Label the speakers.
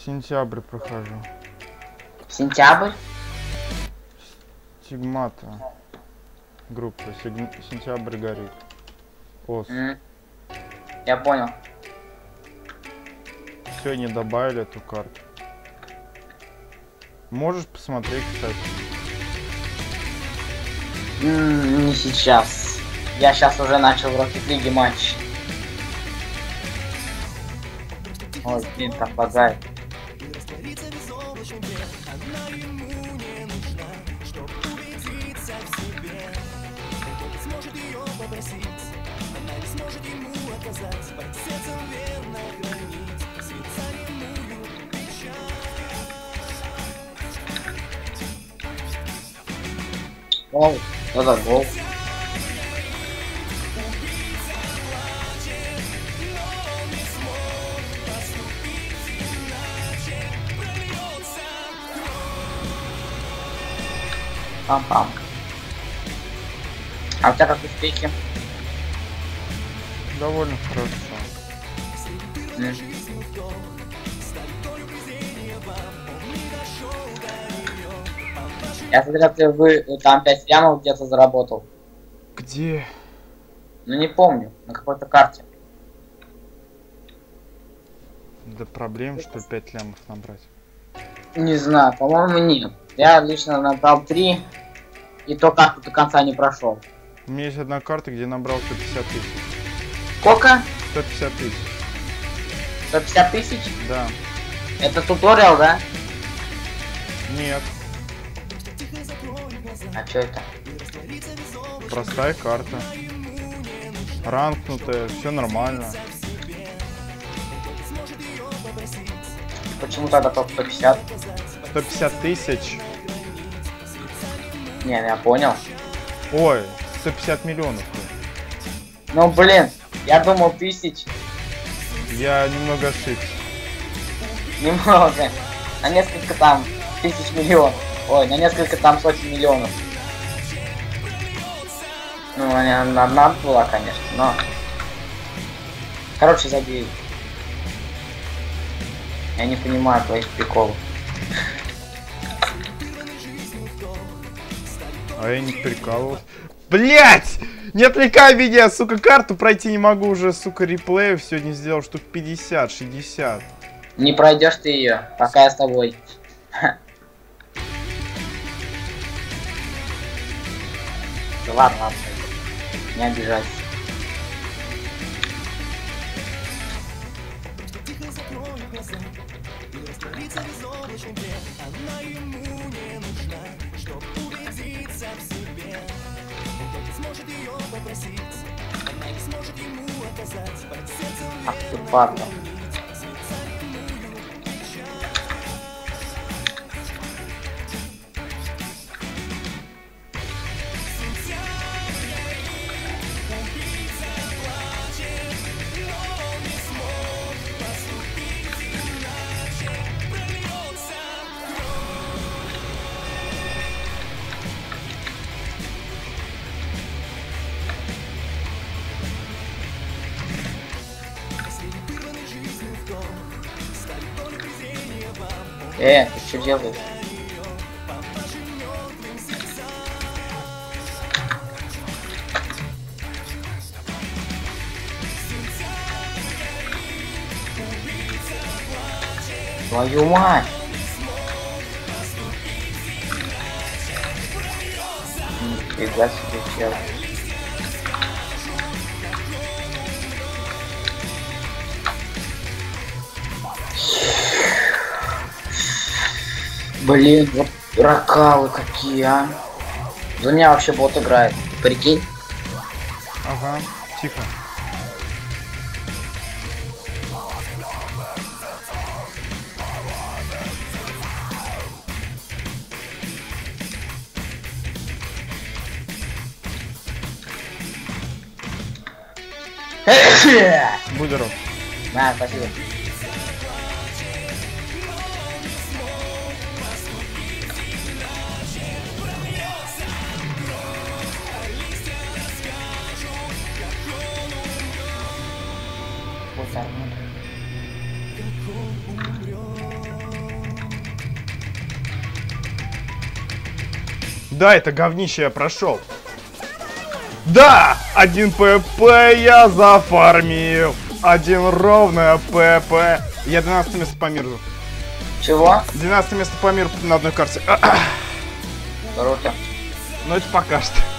Speaker 1: Сентябрь прохожу.
Speaker 2: Сентябрь?
Speaker 1: Стигмата. Группа. Сентябрь горит. Ос.
Speaker 2: Я понял.
Speaker 1: Все, не добавили эту карту. Можешь посмотреть, кстати.
Speaker 2: Не сейчас. Я сейчас уже начал в Rocket League матч. Ой, блин, там лагает. Гол. Что за гол? Пам-пам. А у тебя как успехи?
Speaker 1: Довольно хорошо.
Speaker 2: Я смотрел, вы там 5 лямов где-то заработал.
Speaker 1: Где?
Speaker 2: Ну не помню, на какой-то карте.
Speaker 1: Да проблем, что ли, 5 лямов набрать?
Speaker 2: Не знаю, по-моему нет. Я лично набрал 3, и то карту до конца не прошел.
Speaker 1: У меня есть одна карта, где набрал 150 тысяч.
Speaker 2: Сколько?
Speaker 1: 150 тысяч.
Speaker 2: 150 тысяч?
Speaker 1: Да.
Speaker 2: Это туториал, да?
Speaker 1: Нет.
Speaker 2: А что это?
Speaker 1: Простая карта. Ранкнутая, все нормально.
Speaker 2: Почему тогда только 150?
Speaker 1: 150 тысяч.
Speaker 2: Не, я понял.
Speaker 1: Ой, 150 миллионов.
Speaker 2: Ну блин, я думал 1000.
Speaker 1: Я немного ошибся.
Speaker 2: Немного. На несколько там тысяч миллионов. Ой, на несколько там сотен миллионов. Ну, она одна была, конечно, но... Короче, забей. Я не понимаю твоих приколов.
Speaker 1: А я не прикалывался. Блять! Не отвлекай меня, сука, карту пройти не могу уже, сука, реплеев сегодня сделал штук 50-60.
Speaker 2: Не пройдешь ты ее, пока я с тобой. Да ладно, ладно. Не обижайся. Ах ты падла. Ты что делаешь? Твою мать! Нифига себе, чел. Блин, вот ракалы какие, а. За меня вообще бот играет. Прикинь?
Speaker 1: Ага, тихо. Будь здоров.
Speaker 2: Да, спасибо.
Speaker 1: Да, это говнище я прошел. Да! 1 ПП я зафармил. 1 ровное ПП. Я 12 место по миру.
Speaker 2: Чего?
Speaker 1: 12 место по миру на одной карте.
Speaker 2: Круто.
Speaker 1: Ну это пока что.